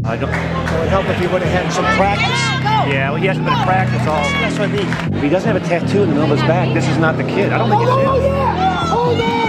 I don't. It would help if he would have had some practice. Yeah, well, he hasn't been in practice all. That's what I mean. If he doesn't have a tattoo in the middle of his back, this is not the kid. I don't think it's him. Hold on!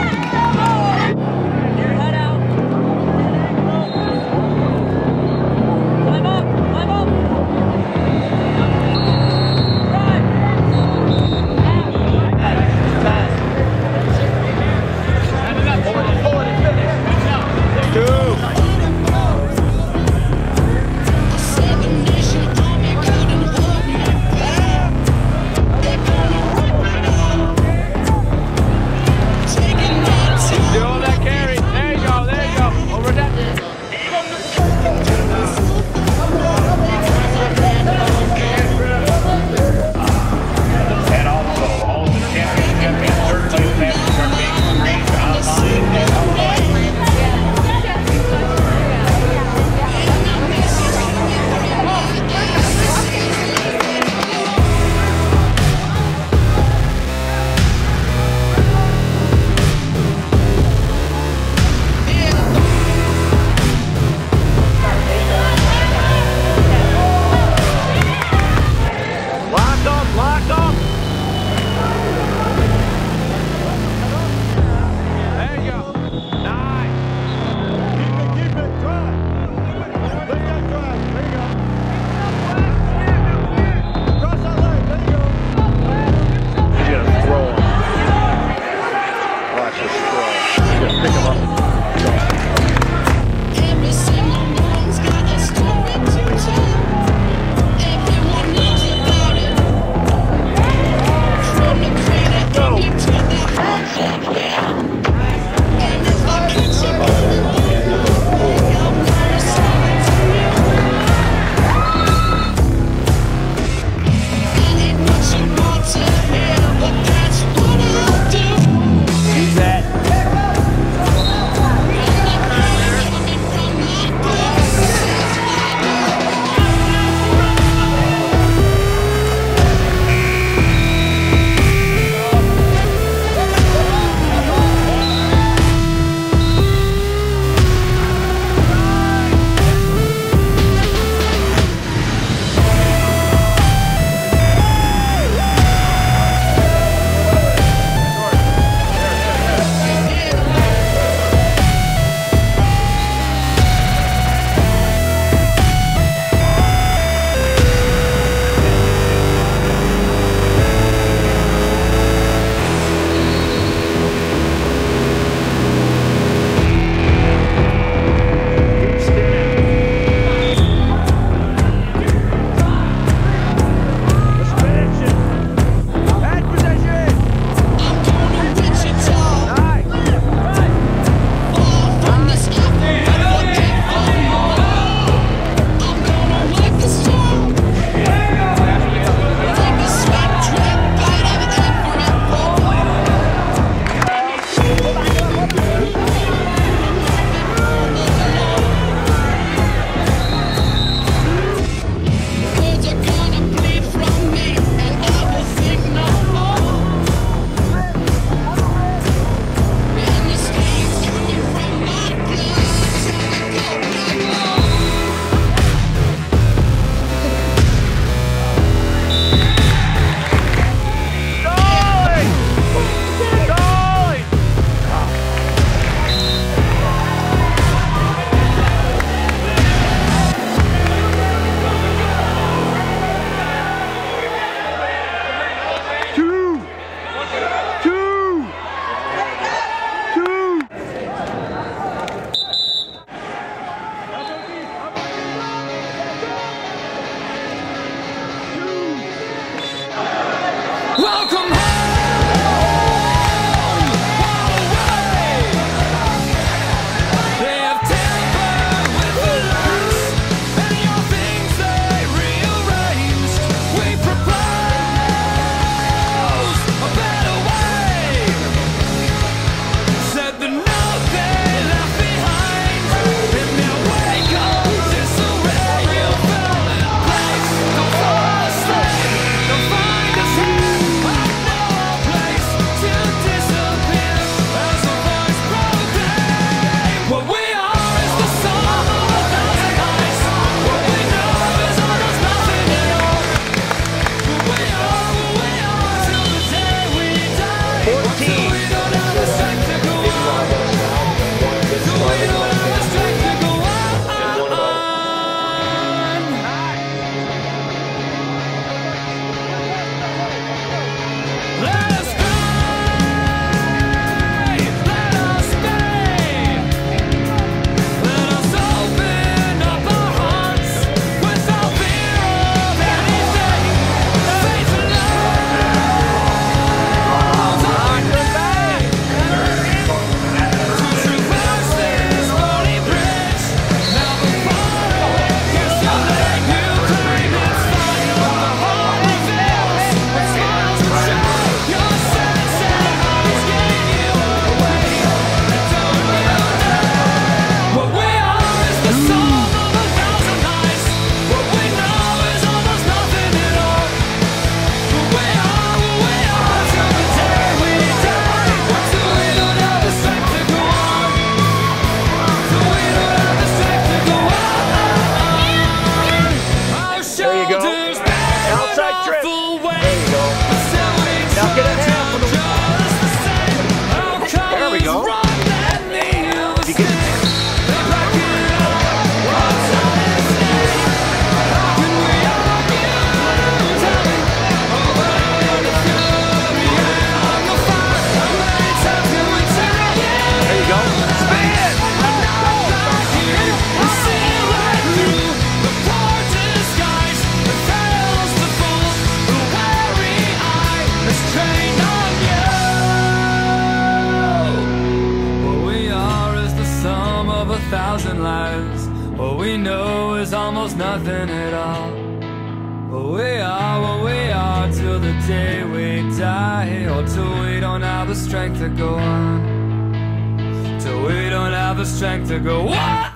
living lives. What we know is almost nothing at all. But we are what we are till the day we die, or till we don't have the strength to go on. Till we don't have the strength to go on.